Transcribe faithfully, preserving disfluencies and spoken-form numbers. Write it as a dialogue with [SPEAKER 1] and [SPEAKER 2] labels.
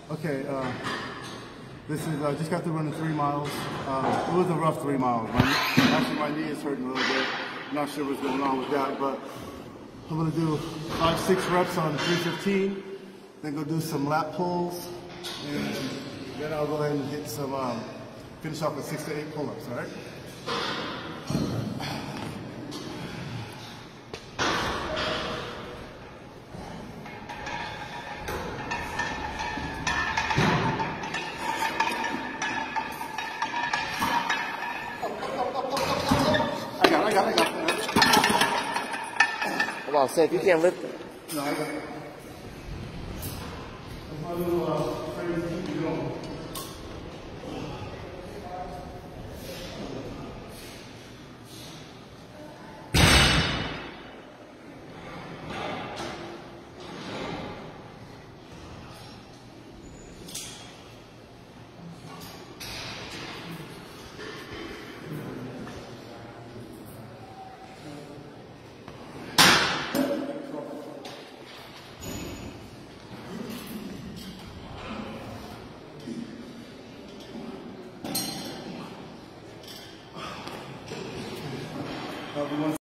[SPEAKER 1] Okay, uh, this is, I uh, just got through running three miles. Uh, it was a rough three miles. My, actually, my knee is hurting a little bit. I'm not sure what's going on with that, but I'm gonna do five, six reps on three fifteen, then go do some lat pulls, and then I'll go ahead and hit some, um, finish off with six to eight pull-ups, all right? I got it, I got it, I got it.
[SPEAKER 2] Come on, say if you can't lift it.
[SPEAKER 1] No, I got it.